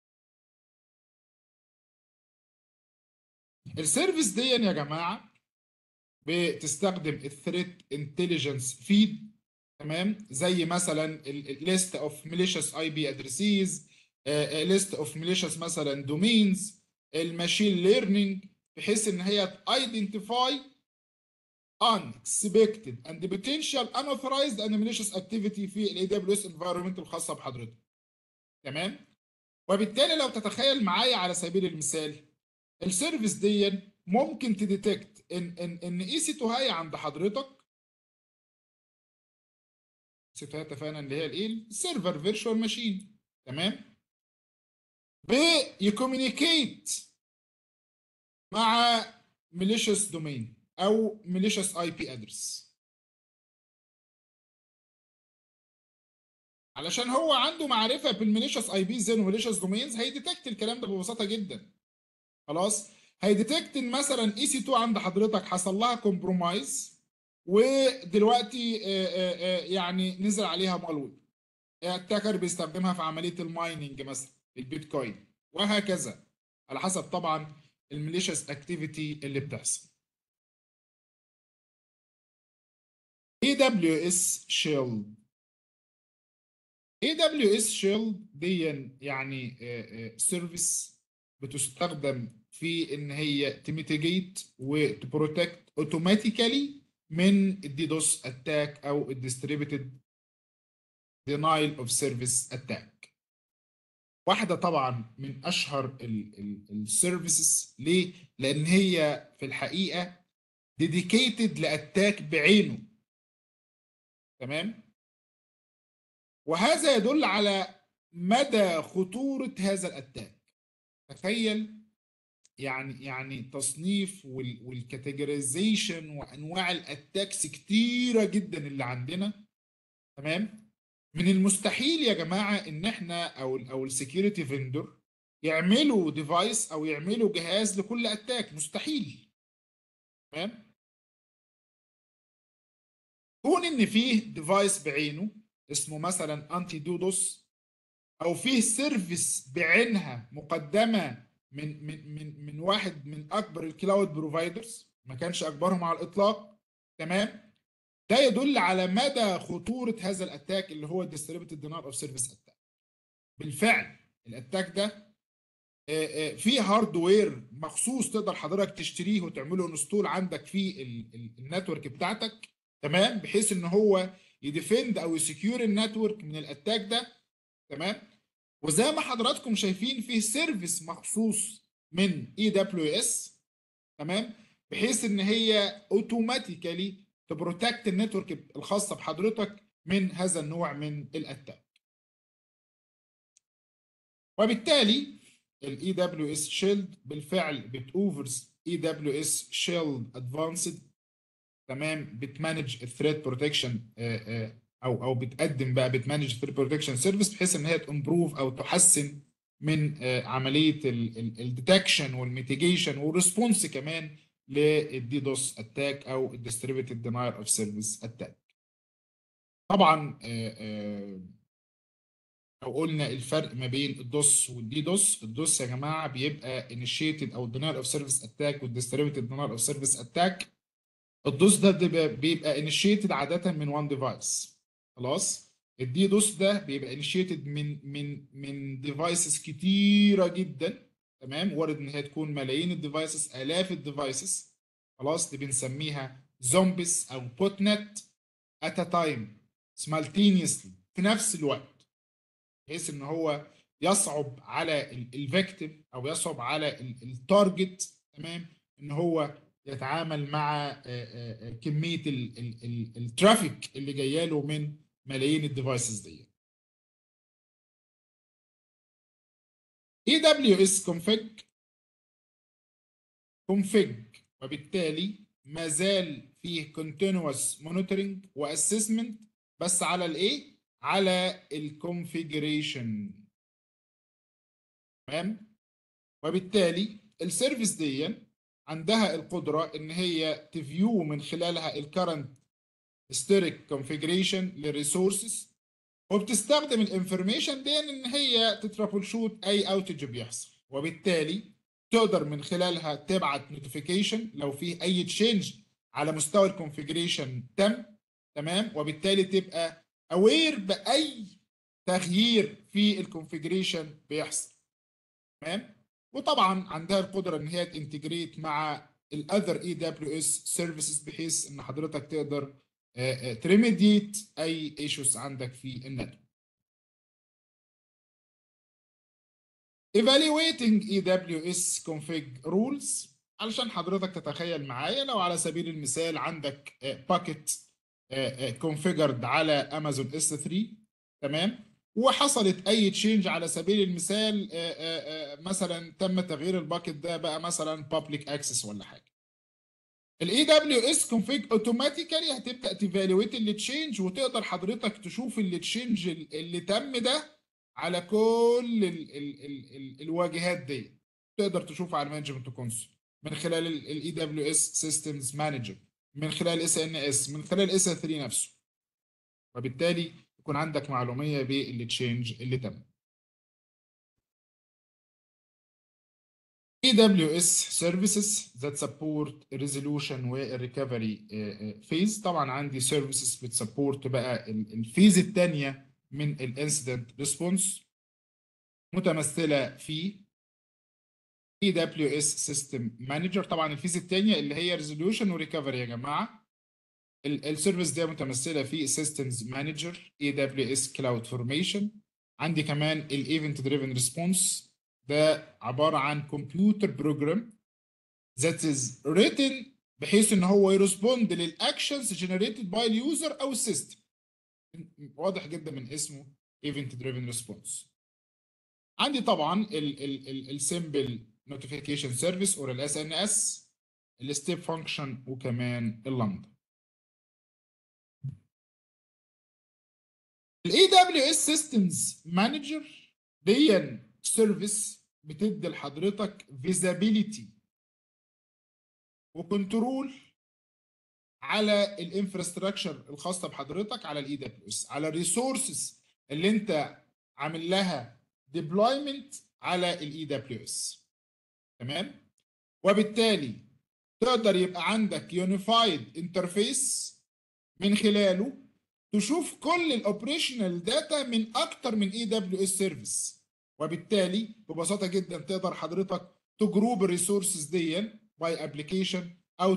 [SPEAKER 1] السيرفيس دي يا جماعه بتستخدم الثريت انتليجنس فيد، تمام، زي مثلا الليست اوف malicious اي بي ادريسز، ليست اوف malicious مثلا دومينز، الماشين ليرنينج، بحيث ان هي ايدنتيفاي unexpected and potential unauthorized and malicious activity في الاي دبليو اس environment الخاصه بحضرتك، تمام. وبالتالي لو تتخيل معايا على سبيل المثال، السيرفيس دي ممكن تديتكت ان ان ان اي سي تو هاي عند حضرتك، سي تو هاي اتفقنا اللي هي الايه، السيرفر فيرتشوال ماشين، تمام، بيكومينيكيت مع malicious دومين او malicious اي بي ادرس، علشان هو عنده معرفه بالماليشيوس اي بيز وماليشيوس دومينز، هيديتكت الكلام ده ببساطه جدا. خلاص، هيديتكت ان مثلا اي سي تو عند حضرتك حصل لها كومبرومايز، ودلوقتي آه، آه، آه، يعني نزل عليها مالوير، التاكر بيستخدمها في عمليه المايننج مثلا البيتكوين، وهكذا، على حسب طبعا الماليشيوس اكتيفيتي اللي بتحصل. اي دبليو اس شيلد، اي دبليو اس شيلد دي يعني سيرفيس بتستخدم في ان هي تميتيجيت وتبروتكت اوتوماتيكالي من الديدوس اتاك او الديستريبيوتد دينايل اوف سيرفيس اتاك. واحده طبعا من اشهر السيرفيسز، ليه؟ لان هي في الحقيقه ديديكيتد لاتاك بعينه، تمام. وهذا يدل على مدى خطوره هذا الاتاك. تخيل يعني يعني تصنيف والكاتيجورايزيشن وانواع الاتاكس كتيره جدا اللي عندنا، تمام. من المستحيل يا جماعه ان احنا او ال او السكيورتي فيندور يعملوا ديفايس او يعملوا جهاز لكل اتاك، مستحيل، تمام. كون ان فيه ديفايس بعينه اسمه مثلا انتي دودوس، او فيه سيرفيس بعينها مقدمه من من من من واحد من اكبر الكلاود بروفايدرز، ما كانش اكبرهم على الاطلاق، تمام، ده يدل على مدى خطوره هذا الاتاك اللي هو الديستريبيوتد دينار اوف سيرفيس اتاك. بالفعل الاتاك ده فيه هاردوير مخصوص تقدر حضرتك تشتريه وتعمله انستول عندك في النتورك بتاعتك، تمام، بحيث ان هو يديفند او يسكيور النتورك من الاتاك ده، تمام. وزي ما حضراتكم شايفين فيه سيرفيس مخصوص من اي دبليو اس، تمام، بحيث ان هي اوتوماتيكالي تبروتكت النتورك الخاصه بحضرتك من هذا النوع من الاتاك. وبالتالي الاي دبليو اس شيلد بالفعل بتوفرز اي دبليو اس شيلد ادفانسد، تمام، بتمانج الثريت بروتكشن او او بتقدم بقى بتمانج الثريت بروتكشن سيرفيس، بحيث ان هي تمبروف او تحسن من عمليه الديتكشن والميتيجيشن والريسبونس كمان للديدوس اتاك او الديستريبيوتد دينايل اوف سيرفيس اتاك. طبعا لو قلنا الفرق ما بين الدوس والديدوس، الدوس يا جماعه بيبقى انيشيتد او دينايل اوف سيرفيس اتاك، والديستريبيوتد دينايل اوف سيرفيس اتاك الدوس ده بيبقى انيشيتد عاده من وان ديفايس. خلاص، الدي دوس ده بيبقى انيشيتد من من من ديفايسز كتيره جدا، تمام، وارد ان هي تكون ملايين الديفايسز، الاف الديفايسز. خلاص، دي بنسميها زومبيس او بوت نت ات ا تايم سمالتينيوسلي في نفس الوقت، بحيث ان هو يصعب على الفيكتيم او يصعب على التارجت، تمام، ان هو يتعامل مع كميه الترافيك اللي جايه له من ملايين الديفايسز دي. اي دبليو اس config config وبالتالي ما زال فيه continuous monitoring واسسمنت، بس على الايه؟ على الكونفيجريشن، تمام. وبالتالي السيرفيس دي عندها القدره ان هي تفيو من خلالها الكرنت ستيريك كونفيجريشن للريسورسز، وبتستخدم الانفورميشن دي ان هي تترابل شوت اي اوتج بيحصل، وبالتالي تقدر من خلالها تبعت نوتيفيكيشن لو في اي تشينج على مستوى الكونفيجريشن تم. تمام، وبالتالي تبقى اوير باي تغيير في الكونفيجريشن بيحصل. تمام، وطبعا عندها القدره ان هي تنتجريت مع الاذر اي دبليو اس سيرفيسز، بحيث ان حضرتك تقدر تريميديت اي ايشوز عندك في النتورك. evaluating اي دبليو اس config rules، علشان حضرتك تتخيل معايا لو على سبيل المثال عندك باكيت configured على امازون اس ثري، تمام، وحصلت اي تشينج على سبيل المثال مثلا تم تغيير الباكيت ده بقى مثلا public access ولا حاجه، الاي دبليو اس config اوتوماتيكالي هتبدا تيفالويت اللي تشينج، وتقدر حضرتك تشوف اللي تشينج اللي تم ده على كل ال ال ال ال الواجهات دي. تقدر تشوف على المانجمنت كونسول من خلال الاي دبليو اس سيستمز مانجر، من خلال اس ان اس، من خلال اس ثري نفسه، وبالتالي يكون عندك معلوميه باللي تشينج اللي تم. اي دبليو اس services that support resolution والريكفري phase. طبعا عندي services بتسبورت بقى الفيز الثانيه من الانسيدنت ريسبونس، متمثله في اي دبليو اس system manager. طبعا الفيز الثانيه اللي هي resolution وريكفري يا جماعه. السيرفيس دي متمثله في systems manager، اي دبليو اس cloud formation. عندي كمان الايفنت دريفن ريسبونس، ده عباره عن كمبيوتر بروجرام that is written بحيث ان هو يرسبوند للاكشنز generated by اليوزر او السيستم. واضح جدا من اسمه event driven response. عندي طبعا السمبل نوتيفيكيشن سيرفيس اور الاس ان اس، الستيب فانكشن، وكمان اللامدا. الاي دبليو اس سيستمز مانجر دي سيرفيس بتدي لحضرتك فيزابيليتي وكنترول على الانفراستراكشر الخاصه بحضرتك، على الاي دبليو اس، على الريسورسز اللي انت عامل لها ديبلويمنت على الاي دبليو اس. تمام، وبالتالي تقدر يبقى عندك يونيفايد انترفيس من خلاله تشوف كل الاوبريشنال داتا من اكتر من اي دبليو اس سيرفيس، وبالتالي ببساطه جدا تقدر حضرتك تجروب الريسورسز دي باي ابلكيشن، او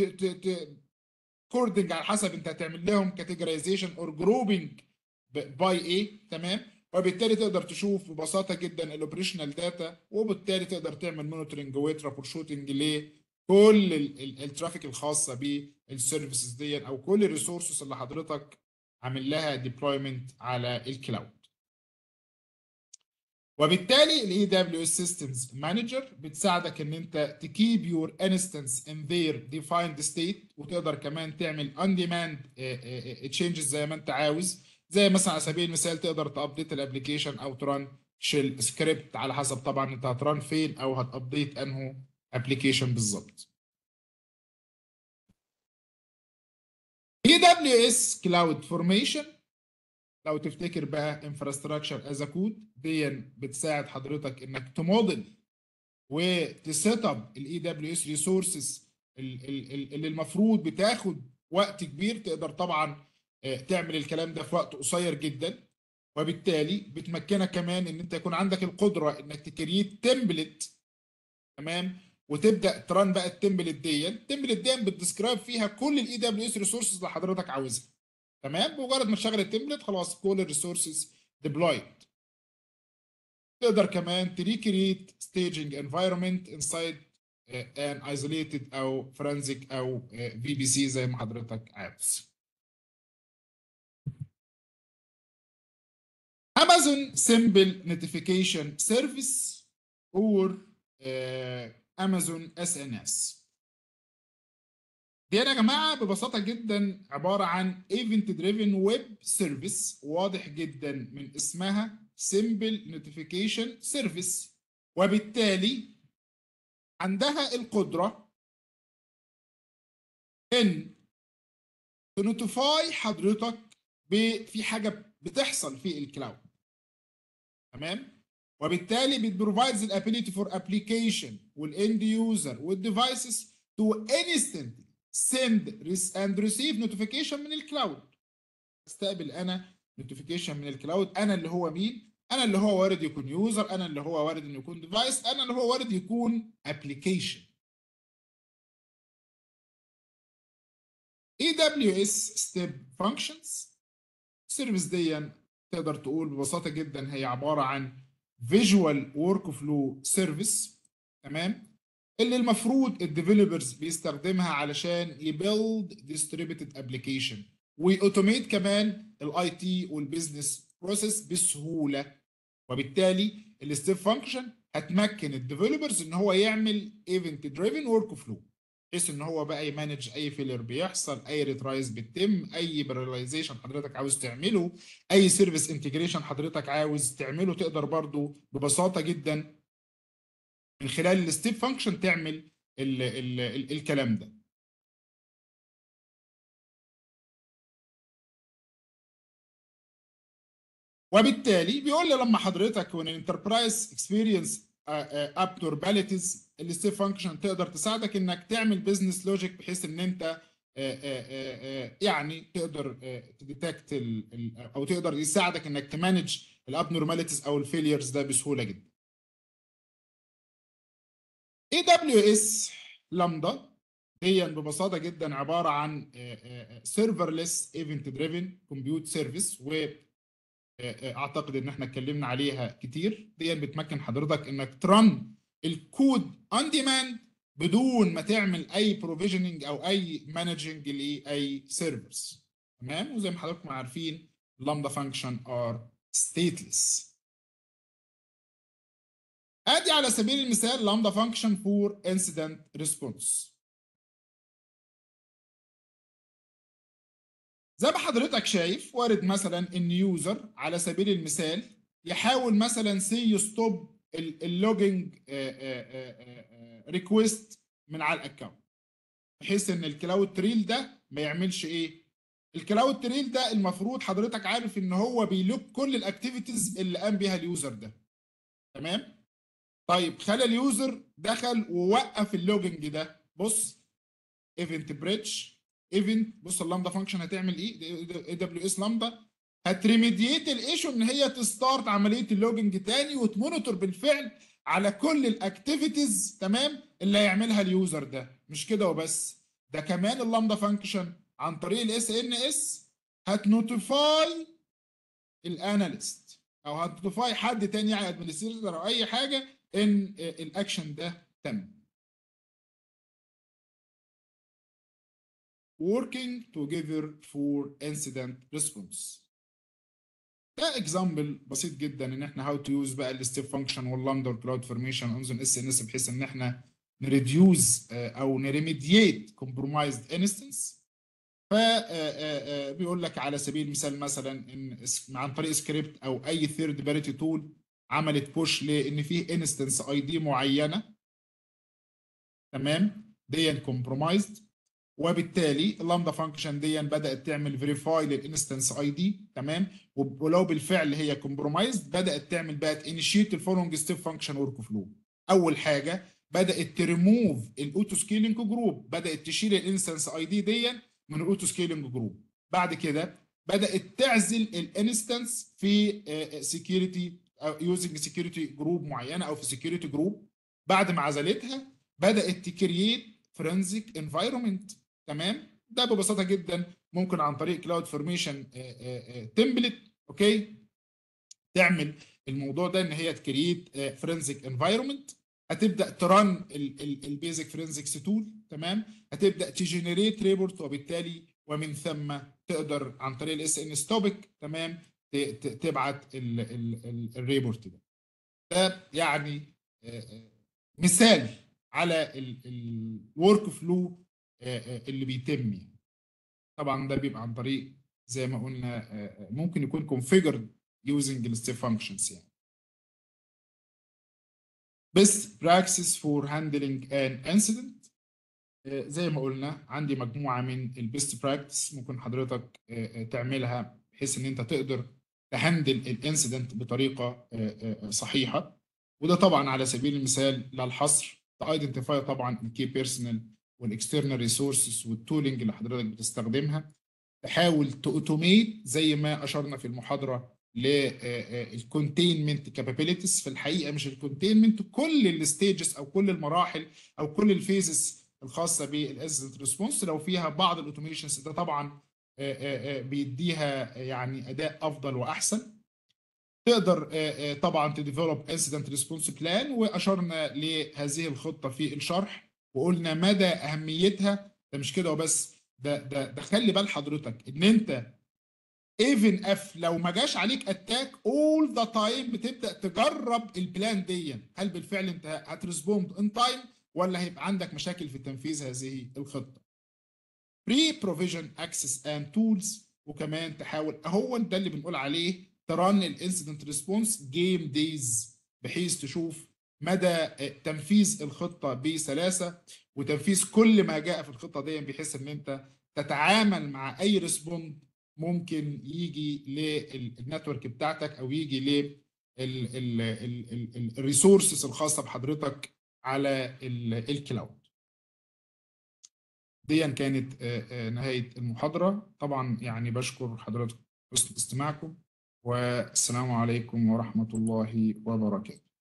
[SPEAKER 1] كوردنج على حسب انت هتعمل لهم كاتيجورايزيشن اور جروبنج باي ايه. تمام، وبالتالي تقدر تشوف ببساطه جدا الاوبريشنال داتا، وبالتالي تقدر تعمل مونيتورنج وترابل شوتنج لكل الترافيك الخاصه بالسيرفيسز دي، او كل الريسورسز اللي حضرتك عامل لها ديبلويمنت على الكلاود. وبالتالي الاي دبليو اس سيستمز مانجر بتساعدك ان انت تكيب يور انستنس ان ذير ديفايند ستيت، وتقدر كمان تعمل اون ديماند تشينجز زي ما انت عاوز. زي مثلا على سبيل المثال تقدر تابديت الابلكيشن او تران شيل سكريبت، على حسب طبعا انت هتران فين او هتابديت انه ابلكيشن بالظبط. اي دبليو اس كلاود فورميشن، لو تفتكر بقى انفراستراكشر از كود دي بتساعد حضرتك انك تموديل وتسيت اب الاي دبليو اس ريسورسز اللي المفروض بتاخد وقت كبير. تقدر طبعا تعمل الكلام ده في وقت قصير جدا، وبالتالي بتمكنك كمان ان انت يكون عندك القدره انك تكريت تمبلت. تمام، وتبدا تران بقى التمبلت دي. التمبلت دي بتديسكرايب فيها كل الاي دبليو اس ريسورسز اللي حضرتك عاوزها. تمام، بمجرد ما تشغل التمبلت خلاص كل الريسورسز ديبلويد. تقدر كمان تريكريت staging environment inside an isolated او forensic او في بي سي زي ما حضرتك عاوز. Amazon Simple Notification Service or Amazon اس ان اس. دي يا جماعه ببساطه جدا عباره عن ايفنت دريفن ويب سيرفيس، واضح جدا من اسمها سمبل نوتيفيكيشن سيرفيس، وبالتالي عندها القدره ان تنوتيفاي حضرتك في حاجه بتحصل في الكلاود، تمام؟ وبالتالي بتبروفايدز الابيليتي فور ابلكيشن والاند يوزر والديفايسز تو انستنتلي سند اند ريسيف نوتيفيكيشن من الكلاود. استقبل انا نوتيفيكيشن من الكلاود. انا اللي هو مين؟ انا اللي هو وارد يكون يوزر، انا اللي هو وارد انه يكون ديفايس، انا اللي هو وارد يكون ابلكيشن. اي دبليو اس ستيب فانكشنز السيرفيس دي تقدر تقول ببساطه جدا هي عباره عن فيجوال ورك فلو سيرفيس، تمام؟ اللي المفروض الديفلوبرز بيستخدمها علشان يبيلد ديستريبيوتد ابلكيشن ويأوتوميت كمان الاي تي والبيزنس بروسيس بسهوله. وبالتالي الستيب فانكشن هتمكن الديفلوبرز ان هو يعمل ايفنت دريفن ورك فلو، بحيث ان هو بقى يمانج اي فيلر بيحصل، اي ريترايز بتتم، اي باراليزيشن حضرتك عاوز تعمله، اي سيرفيس انتجريشن حضرتك عاوز تعمله، تقدر برضو ببساطه جدا من خلال الستيب فانكشن تعمل ال ال ال الكلام ده. وبالتالي بيقول لي لما حضرتك when enterprise experience abnormalities الستيب فانكشن تقدر تساعدك انك تعمل بزنس لوجيك، بحيث ان انت يعني تقدر تديتكت او تقدر يساعدك انك تمانج الابنورماليتيز او الفيليرز ده بسهوله جدا. اي دبليو اس لامدا هي ببساطه جدا عباره عن سيرفرلس ايفنت دريفن كومبيوت سيرفيس، و اعتقد ان احنا اتكلمنا عليها كتير. دي بتمكن حضرتك انك ترن الكود اون ديماند بدون ما تعمل اي بروفيجننج او اي مانجنج لاي سيرفرز، تمام؟ وزي ما حضراتكم عارفين لامدا فانكشن ار ستيتلس. ادي على سبيل المثال لامدا فانكشن فور انسيدنت ريسبونس. زي ما حضرتك شايف وارد مثلا ان يوزر على سبيل المثال يحاول مثلا سي يستوب اللوجينج ريكويست من على الاكونت، بحيث ان الكلاود تريل ده ما يعملش ايه. الكلاود تريل ده المفروض حضرتك عارف ان هو بيلوك كل الاكتيفيتيز اللي قام بيها اليوزر ده، تمام؟ طيب خلى اليوزر دخل ووقف اللوجينج ده. بص ايفنت بريتش ايفنت، بص اللامدا فانكشن هتعمل ايه؟ اي دبليو اس لامدا هتريميديت الايشو ان هي تستارت عمليه اللوجنج تاني وتمونيتور بالفعل على كل الاكتيفيتيز، تمام؟ اللي هيعملها اليوزر ده. مش كده وبس، ده كمان اللامدا فانكشن عن طريق الاس ان اس هتنوتيفاي الاناليست او هتنوتيفاي حد تاني يعني ادمنستريتور او اي حاجه ان الاكشن ده تم. working together for incident response. ده اكزامبل بسيط جدا ان احنا هاو تو يوز بقى الستيب فانكشن واللامدا والكلاود فورميشن انزل اس ان اس، بحيث ان احنا نريديوز او نريميديت كومبرومايزد انستنس. ف بيقول لك على سبيل المثال مثلا ان عن طريق سكريبت او اي ثيرد بارتي تول عملت بوش لان فيه انستنس اي دي معينه، تمام؟ دي كومبرومايزد، وبالتالي اللامدا فانكشن دي بدات تعمل فيريفاي للانستنس اي دي، تمام؟ ولو بالفعل هي كومبرومايزد بدات تعمل بقى انيشيت الفولوينج ستيب فانكشن ورك فلو. اول حاجه بدات تريموف الاوتو سكيلينج جروب، بدات تشيل الانستنس اي دي دي من الاوتو سكيلينج جروب. بعد كده بدات تعزل الانستنس في سكيورتي يوزنج سكيورتي جروب معينه او في سكيورتي جروب. بعد ما عزلتها بدات تكريت فرنزيك انفايرمنت، تمام؟ ده ببساطه جدا ممكن عن طريق كلاود فورميشن تمبلت، اوكي، تعمل الموضوع ده ان هي تكريت فرنزيك انفايرمنت. هتبدا ترن البيزك فرنزيكس تول، تمام؟ هتبدا تجنريت ريبورت، وبالتالي ومن ثم تقدر عن طريق الاس ان ستوبك، تمام، تبعت الريبورت ده. ده يعني مثال على الورك فلو اللي بيتم يعني. طبعا ده بيبقى عن طريق زي ما قلنا ممكن يكون configured using الستيب functions يعني. best practice for handling an incident. آه، زي ما قلنا عندي مجموعة من البيست براكتس ممكن حضرتك آه، آه، تعملها بحيث ان انت تقدر تهندل الانسيدنت بطريقة آه، آه، صحيحة. وده طبعا على سبيل المثال لا الحصر، تايدنتيفاي طبعا الكي بيرسونال والاكسترنال ريسورسز والتولينج اللي حضرتك بتستخدمها. تحاول تأوتوميت زي ما اشرنا في المحاضرة للكونتينمنت كابابيلتيز. في الحقيقة مش الكونتينمنت، كل الستيجز او كل المراحل او كل الفيزز الخاصه بالانسيدنت ريسبونس لو فيها بعض الاوتوميشنز ده طبعا آه، آه، آه، بيديها يعني اداء افضل واحسن. تقدر آه، آه، طبعا تديفلوب انسيدنت ريسبونس بلان، واشرنا لهذه الخطه في الشرح وقلنا مدى اهميتها. ده مش كده وبس، ده ده ده خلي بال حضرتك ان انت ايفن اف لو ما جاش عليك اتاك اول ذا تايم بتبدا تجرب البلان دي هل بالفعل انت هترسبوند ان تايم ولا هيبقى عندك مشاكل في تنفيذ هذه الخطه. بري بروفيجن اكسس اند تولز، وكمان تحاول اهو ده اللي بنقول عليه ترن الانسيدنت ريسبونس جيم دايز بحيث تشوف مدى تنفيذ الخطه بسلاسه وتنفيذ كل ما جاء في الخطه دي بحيث ان انت تتعامل مع اي ريسبوند ممكن يجي للنتورك بتاعتك او يجي للريسورسز الخاصه بحضرتك على الكلاود. دي كانت آه، آه، نهاية المحاضرة. طبعا يعني بشكر حضراتكم حسن استماعكم، والسلام عليكم ورحمة الله وبركاته.